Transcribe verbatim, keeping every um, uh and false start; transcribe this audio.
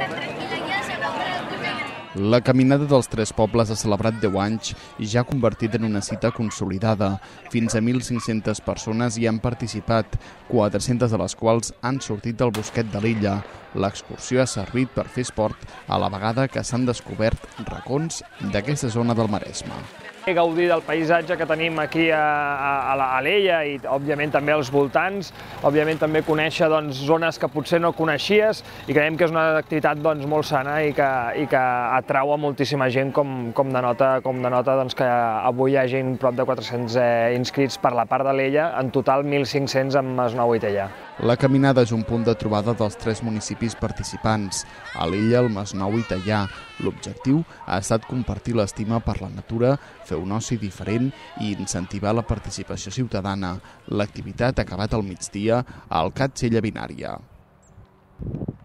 La Caminada dels Tres Pobles ha celebrat deu anys i ja ha convertit en una cita consolidada. Fins a mil cinc-centes persones hi han participat, quatre-centes de les quals han sortit del Bosquet de l'Illa. L'excursió ha servit per fer esport a la vegada que s'han descobert racons d'aquesta zona del Maresme. Gaudir del paisatge que tenim aquí a, a, a l'Ella i, òbviament, també als voltants. Òbviament, també conèixer doncs, zones que potser no coneixies i creiem que és una activitat doncs, molt sana i que, i que atrau a moltíssima gent, com, com denota, com denota doncs, que avui hi ha gent prop de quatre-cents eh, inscrits per la part de l'Ella, en total mil cinc-cents amb Masnou i Teià. La caminada és un punt de trobada dels tres municipis participants, a l'Ella, el Masnou i Teià. L'objectiu ha estat compartir l'estima per la natura, fer un oci diferent i incentivar la participació ciutadana. L'activitat ha acabat al migdia al Cat Sella Binària.